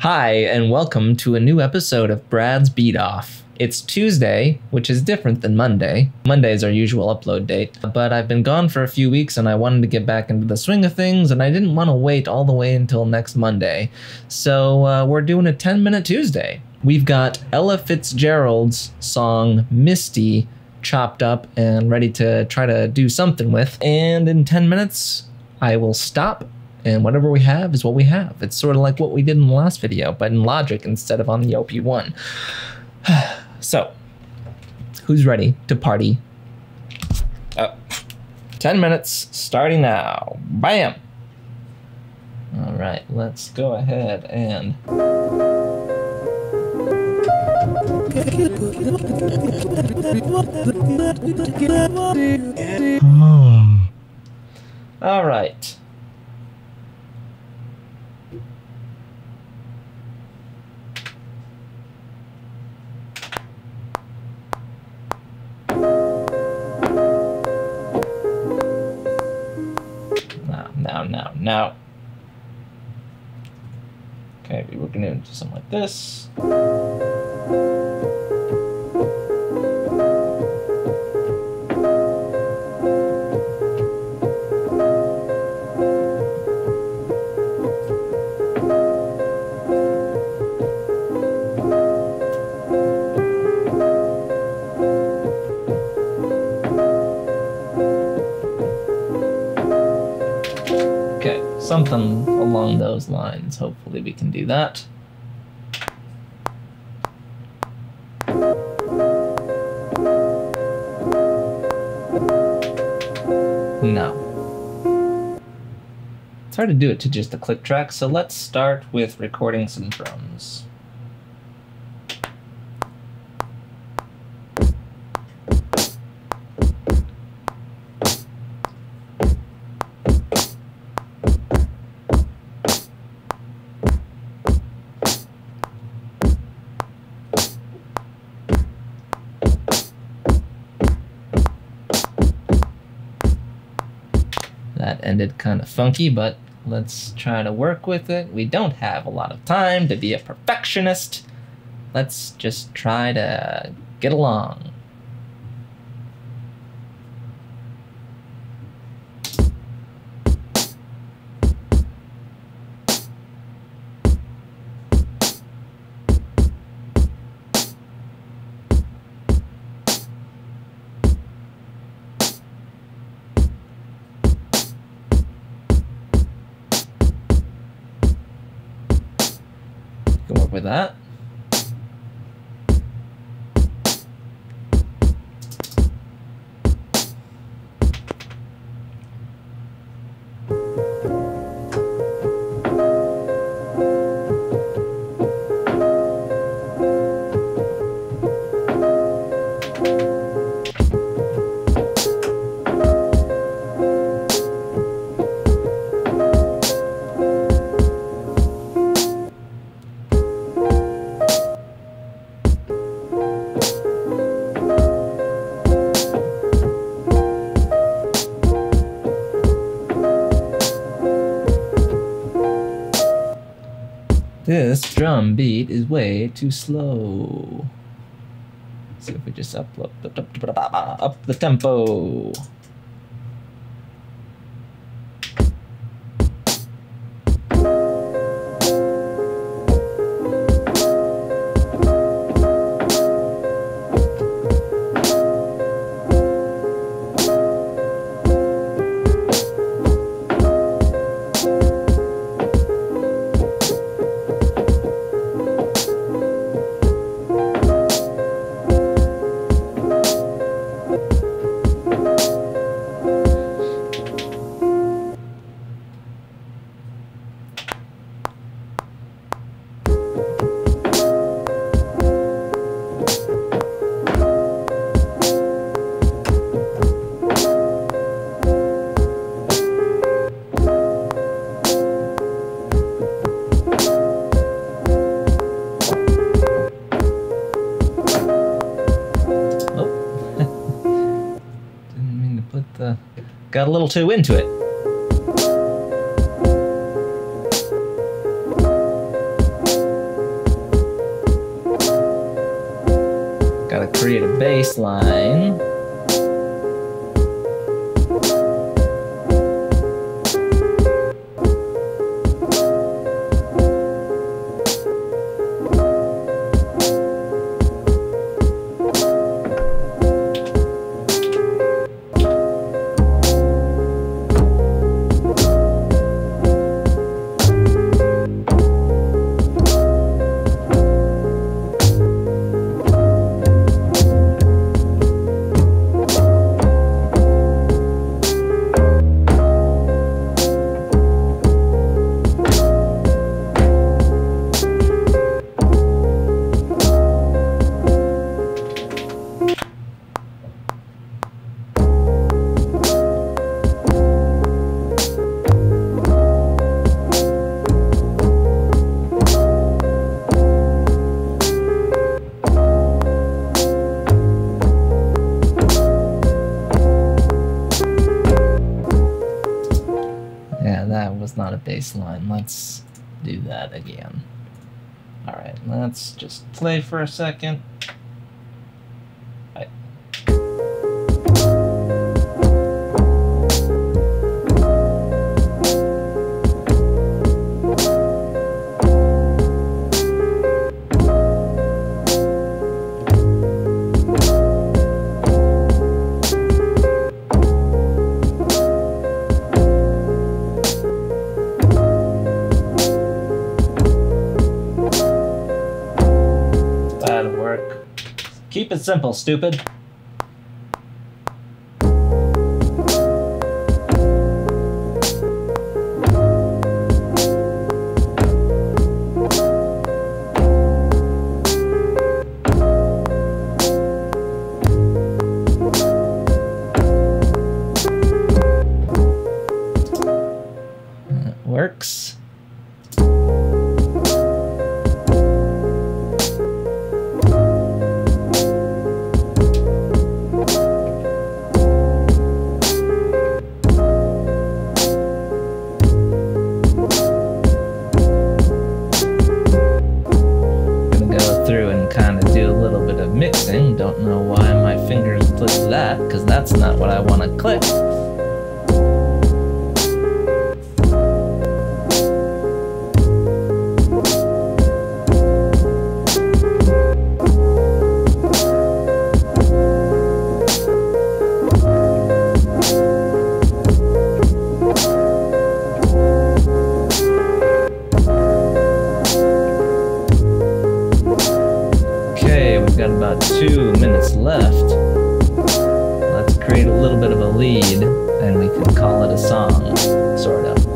Hi, and welcome to a new episode of Brad's Beat Off. It's Tuesday, which is different than Monday. Monday is our usual upload date, but I've been gone for a few weeks and I wanted to get back into the swing of things, and I didn't want to wait all the way until next Monday. So we're doing a 10-minute Tuesday. We've got Ella Fitzgerald's song Misty chopped up and ready to try to do something with, and in 10 minutes I will stop. And whatever we have is what we have. It's sort of like what we did in the last video, but in Logic instead of on the OP1. So, who's ready to party? 10 minutes, starting now. Bam! All right, let's go ahead and... All right. Now. Okay, we're gonna do something like this. Something along those lines. Hopefully we can do that. No. It's hard to do it to just a click track, so let's start with recording some drums. That ended kind of funky, but let's try to work with it. We don't have a lot of time to be a perfectionist. Let's just try to get along. Can work with that. This drum beat is way too slow. Let's see if we just up the tempo. Got a little too into it. Gotta create a bass line. That was not a bass line. Let's do that again. All right, let's just play for a second. Right. Keep it simple, stupid. That works. Mixing. Don't know why my fingers clicked that, because that's not what I want to click. Got about 2 minutes left. Let's create a little bit of a lead and we can call it a song, sort of.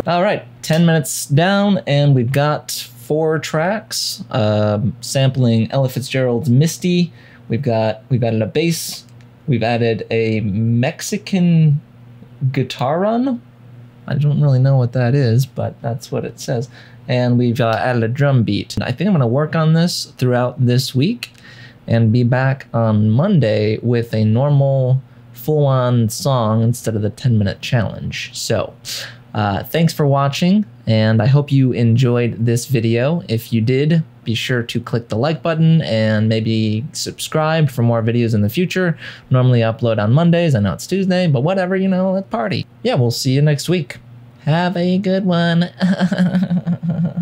All right, 10 minutes down, and we've got 4 tracks sampling Ella Fitzgerald's Misty. We've added a bass. We've added a Mexican guitar run. I don't really know what that is, but that's what it says. And we've added a drum beat. I think I'm going to work on this throughout this week and be back on Monday with a normal full-on song instead of the 10-minute challenge. So thanks for watching, and I hope you enjoyed this video. If you did, be sure to click the like button and maybe subscribe for more videos in the future. Normally I upload on Mondays. I know it's Tuesday, but whatever, you know, let's party. Yeah, we'll see you next week. Have a good one.